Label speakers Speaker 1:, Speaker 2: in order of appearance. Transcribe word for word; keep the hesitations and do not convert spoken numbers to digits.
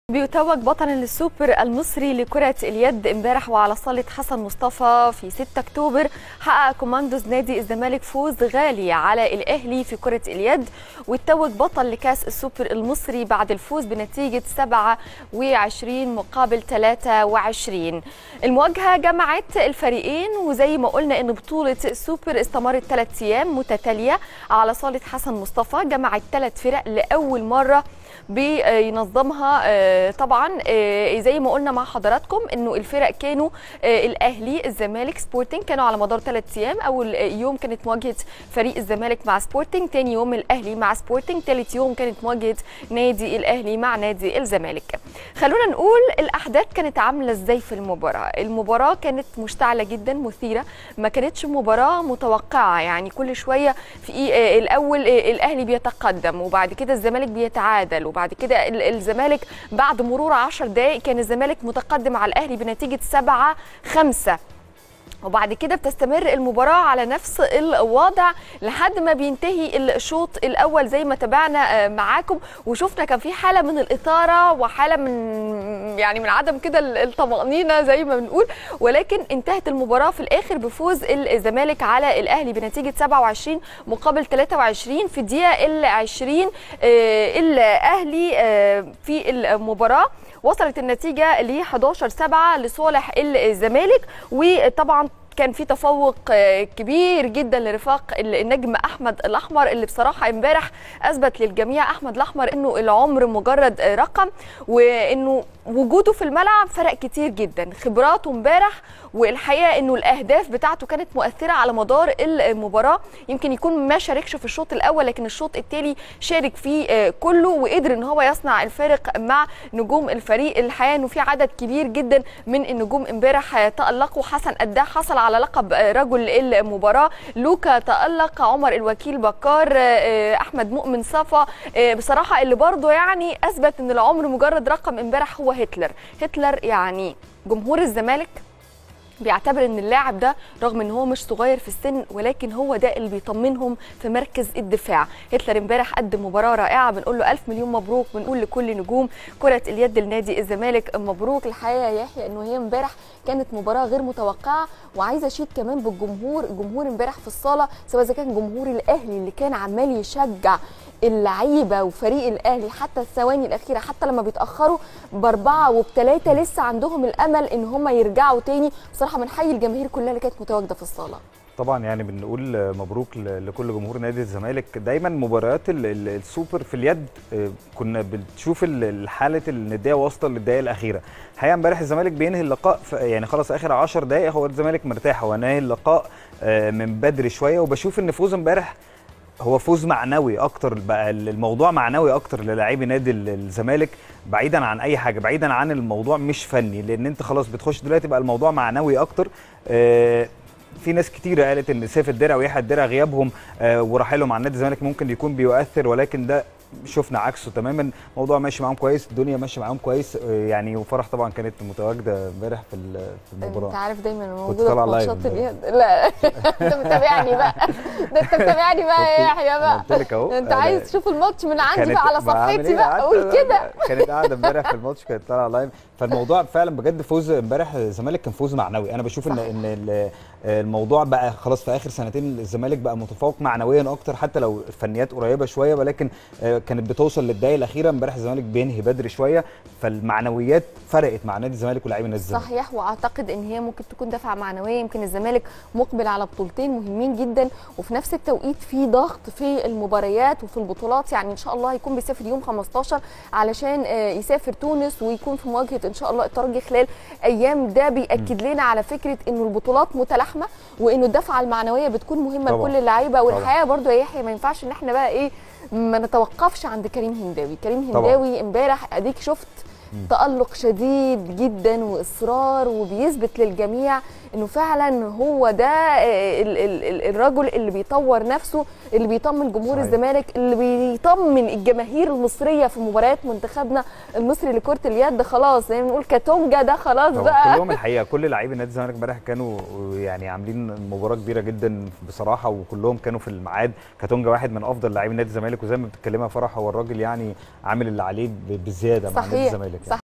Speaker 1: بيتوج بطلا للسوبر المصري لكرة اليد امبارح وعلى صالة حسن مصطفى في ستة أكتوبر. حقق كوماندوز نادي الزمالك فوز غالي على الأهلي في كرة اليد، واتوج بطل لكاس السوبر المصري بعد الفوز بنتيجة سبعة وعشرين مقابل ثلاثة وعشرين. المواجهة جمعت الفريقين، وزي ما قلنا ان بطولة السوبر استمرت ثلاث ايام متتالية على صالة حسن مصطفى، جمعت ثلاث فرق لأول مرة بينظمها. طبعا زي ما قلنا مع حضراتكم انه الفرق كانوا الاهلي الزمالك سبورتنج، كانوا على مدار ثلاث ايام. اول يوم كانت مواجهه فريق الزمالك مع سبورتنج، ثاني يوم الاهلي مع سبورتنج، ثالث يوم كانت مواجهه نادي الاهلي مع نادي الزمالك. خلونا نقول الاحداث كانت عامله ازاي في المباراه. المباراه كانت مشتعله جدا مثيره، ما كانتش مباراه متوقعه، يعني كل شويه في الاول الاهلي بيتقدم وبعد كده الزمالك بيتعادل، وبعد كده الزمالك بعد مرور عشر دقائق كان الزمالك متقدم على الاهلي بنتيجه سبعة خمسة، وبعد كده بتستمر المباراة على نفس الوضع لحد ما بينتهي الشوط الأول زي ما تابعنا معاكم، وشفنا كان في حالة من الإثارة وحالة من يعني من عدم كده الطمأنينة زي ما بنقول، ولكن انتهت المباراة في الآخر بفوز الزمالك على الأهلي بنتيجة سبعة وعشرين مقابل ثلاثة وعشرين. في الدقيقة العشرين الأهلي في المباراة وصلت النتيجة ل حداشر سبعة لصالح الزمالك، وطبعا كان في تفوق كبير جدا لرفاق النجم احمد الاحمر اللي بصراحه امبارح اثبت للجميع احمد الاحمر انه العمر مجرد رقم، وانه وجوده في الملعب فرق كتير جدا. خبراته امبارح والحقيقه انه الاهداف بتاعته كانت مؤثره على مدار المباراه، يمكن يكون ما شاركش في الشوط الاول لكن الشوط الثاني شارك فيه كله وقدر ان هو يصنع الفارق مع نجوم الفريق. الحقيقه انه في عدد كبير جدا من النجوم امبارح تألقوا. حسن قداح حصل على لقب رجل المباراه، لوكا تألق، عمر الوكيل بكار، احمد مؤمن صفا. بصراحه اللي برضه يعني اثبت ان العمر مجرد رقم امبارح هو هتلر. هتلر يعني جمهور الزمالك بيعتبر ان اللاعب ده رغم ان هو مش صغير في السن ولكن هو ده اللي بيطمنهم في مركز الدفاع. هتلر امبارح قدم مباراه رائعه، بنقول له الف مليون مبروك، بنقول لكل نجوم كره اليد لنادي الزمالك مبروك. الحقيقه يا يحيى انه هي امبارح كانت مباراه غير متوقعه، وعايزه اشيد كمان بالجمهور. الجمهور امبارح في الصاله سواء اذا كان جمهور الاهلي اللي كان عمال يشجع اللعيبه وفريق الاهلي حتى الثواني الاخيره، حتى لما بيتاخروا باربعه وبثلاثه لسه عندهم الامل ان هم يرجعوا تاني. بصراحه بنحيي الجماهير كلها اللي كانت متواجده في الصاله.
Speaker 2: طبعا يعني بنقول مبروك لكل جمهور نادي الزمالك. دايما مباريات السوبر في اليد كنا بنشوف الحاله النديه واصله للدقائق الاخيره. الحقيقه امبارح الزمالك بينهي اللقاء يعني خلاص اخر عشر دقائق هو الزمالك مرتاح، هو نهي اللقاء من بدري شويه، وبشوف ان فوز امبارح هو فوز معنوي اكتر، بقى الموضوع معنوي اكتر للاعبي نادي الزمالك بعيدا عن اي حاجه، بعيدا عن الموضوع مش فني، لان انت خلاص بتخش دلوقتي بقى الموضوع معنوي اكتر. آه في ناس كتير قالت ان سيف الدرع ويحيى الدرع غيابهم آه ورحيلهم عن نادي الزمالك ممكن يكون بيؤثر، ولكن ده شفنا عكسه تماما. الموضوع ماشي معاهم كويس، الدنيا ماشيه معاهم كويس يعني. وفرح طبعا كانت متواجده امبارح في المباراه.
Speaker 1: انت عارف دايما موجوده في ماتشات اليد. لا انت متابعني بقى، ده انت متابعني بقى يا يحيى بقى.
Speaker 2: قلت لك اهو
Speaker 1: انت عايز تشوف الماتش من عندي بقى على صفحتي بقى، قول كده.
Speaker 2: كانت قاعده امبارح في الماتش، كانت طالعه لايف. فالموضوع فعلا بجد فوز امبارح الزمالك كان فوز معنوي. انا بشوف ان ان الموضوع بقى خلاص في اخر سنتين الزمالك بقى متفوق معنويا اكتر، حتى لو الفنيات قريبه شويه، ولكن كانت بتوصل للدقائق الاخيره. امبارح الزمالك بينهي بدري شويه، فالمعنويات فرقت مع نادي الزمالك ولاعيبه نادي الزمالك.
Speaker 1: صحيح، واعتقد ان هي ممكن تكون دفعه معنويه. يمكن الزمالك مقبل على بطولتين مهمين جدا، وفي نفس التوقيت في ضغط في المباريات وفي البطولات. يعني ان شاء الله هيكون بيسافر يوم خمستاشر علشان يسافر تونس ويكون في مواجهه ان شاء الله الترجي خلال ايام. ده بياكد لنا على فكره انه البطولات متلاحمه، وانه الدفعه المعنويه بتكون مهمه لكل اللعيبه. والحقيقه برضو يا يحيى ما ينفعش ان احنا بقى ايه ما نتوقفش عند كريم هنداوي. كريم هنداوي امبارح اديك شفت تألق شديد جدا واصرار، وبيثبت للجميع انه فعلا هو ده ال ال الرجل اللي بيطور نفسه، اللي بيطمن جمهور صحيح. الزمالك، اللي بيطمن الجماهير المصريه في مباريات منتخبنا المصري لكره اليد. خلاص زي ما بنقول كاتونجا ده خلاص بقى.
Speaker 2: كلهم الحقيقه كل لاعبي نادي الزمالك امبارح كانوا يعني عاملين مباراه كبيره جدا بصراحه، وكلهم كانوا في الميعاد. كاتونجا واحد من افضل لاعبي نادي الزمالك، وزي ما بتتكلمها فرح هو الراجل يعني عامل اللي عليه بزياده مع نادي الزمالك يعني.